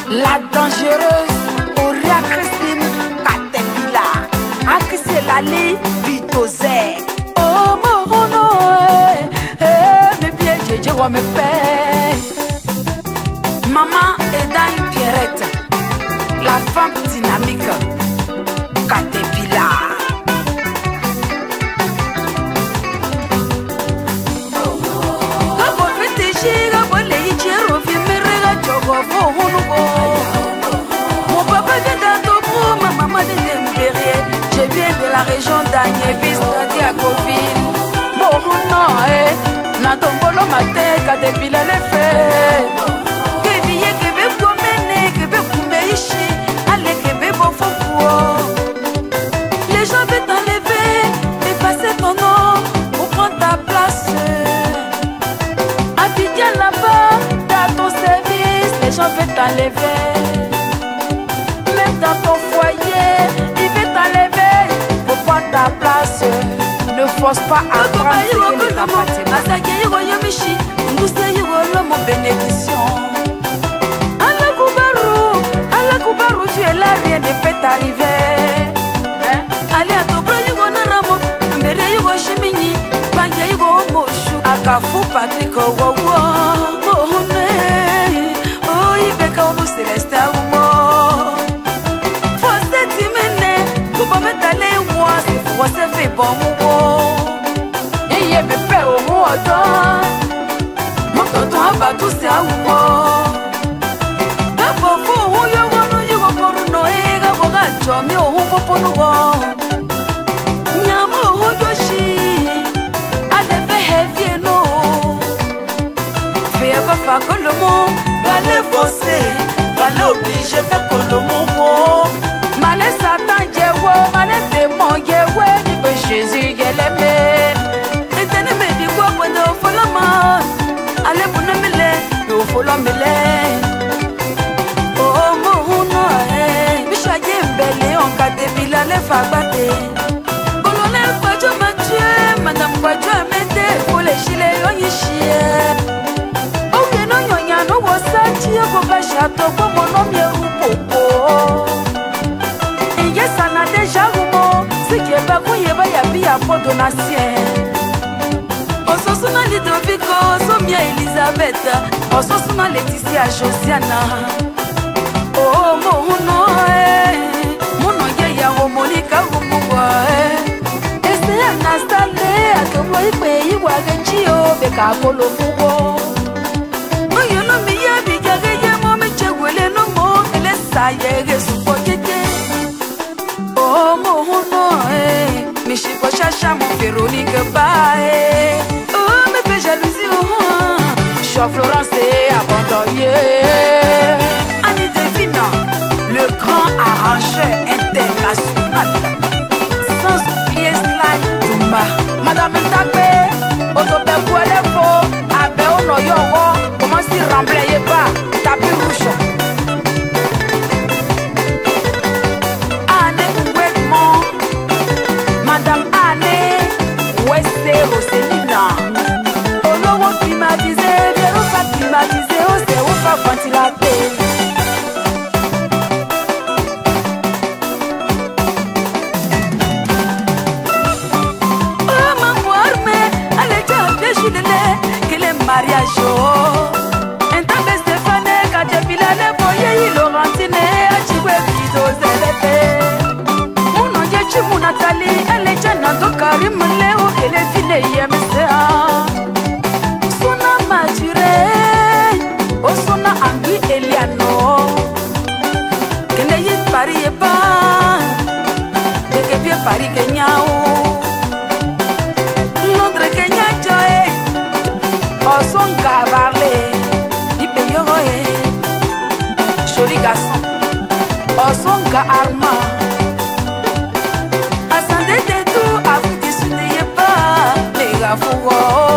La dangereuse, Auria Christine Caterpillar, Akisi Lali Vitozé. Oh mon nom, mes pieds, je vois mes pères. Maman Edan Pierrette, la femme dynamique Caterpillar. Mon papa vient d'Antopo, ma maman vient de Mbéré. Je viens de la région d'Agnébis, c'est à Coville. Bon non, Natombolo matin, Caterpillar les fait. Que billet que veut promener, que veut couper ici, allez que veut bon fou. Les gens veulent t'enlever, dépasser ton nom pour prendre ta place. Abidjan là-bas, dans ton service, les gens veulent t'enlever. Même dans ton foyer, ils veulent t'enlever pour prendre ta place. Ne force pas à prendre ce qui ne t'appartient pas. Bénédiction. Allah Koubarou, tu es là, rien ne peut t'arriver. Allez à ton bras, yugo naramo, mbere yugo shimini, banja yugo moshu. Akafu Patrick Owowo, Mohone, oh ibeka omu céleste aoumo. Fosse timene, kubo metale moi, c'est fosse fait bon mouwo. Yeye me fait au mouotan. Mon tonton abatou c'est aoumo. Gabo fou yugo no yugo poru no ega boga chomi o humbo ponugo. Nyamo hodoshi, aleve heavy no. Fais pas que le monde va les forcer, va l'obliger faire que le monde. Malé Satan jewo, malé démon jewo, ni pe Jésus geleme. Etene me di kwa kwendo folama, ale buna mele, yo folomele. Oh mohuno bisha jembele on Caterpillar le fagbate. Colonel Kwajo Mathieu, Madame Kwajo Amete, pour les chilets on yishie. Oke no nyonya no wosachi yoko bashato kwa monomye upopo. Iye sana deja humo, sikeba kuyeba ya biya po donatien. Ososuna Ludovico, Somia Elisabeth, Ososuna Laetitia Josiana. Oh mohuno mono ya Monica Gumuwa. Ese anastale atomo ipe iwa genchio beka polo fugo. Oyo no mi ya bijaga ya mo me chegwele no mo ele saye supo keke. Oh mohuno mi shipo shasha mo Véronique bae. Oh me fait jalousie Jean Florence abandonné. Annie Devina, Le grand arrangeur international. sans oublier Sly Toumba, Madame Ntapé, Otope Kouelefo, Abe Onoyogo, comment s'y remblayer pas, tapis rouge. Anne Ouedmont, Madame Anne, Westé Roselina. Olowo climatisé, Vérofa climatisé, Oseofa ventilaté. Oh maman armée, allez tiens, déchirez-les, que les mariages. Entambe Stéphane, Caterpillar, les foyers, Laurentine, Achibwe, Fido, Zélété. Mon oncle Chimou Nathalie, elle est tiens, Nando Karim, Léo, et les filles, YMCA. Sona maturé, oh sona Angui Eliano. Que les Paris et pas, et que bien Paris Kenya. Londres Kenya Joy, Oh son cabaret, Ipeyoe, joli garçon. Oh son gars Armand. Ascendez de tout, à vous dissuder pas, les gars, faut voir.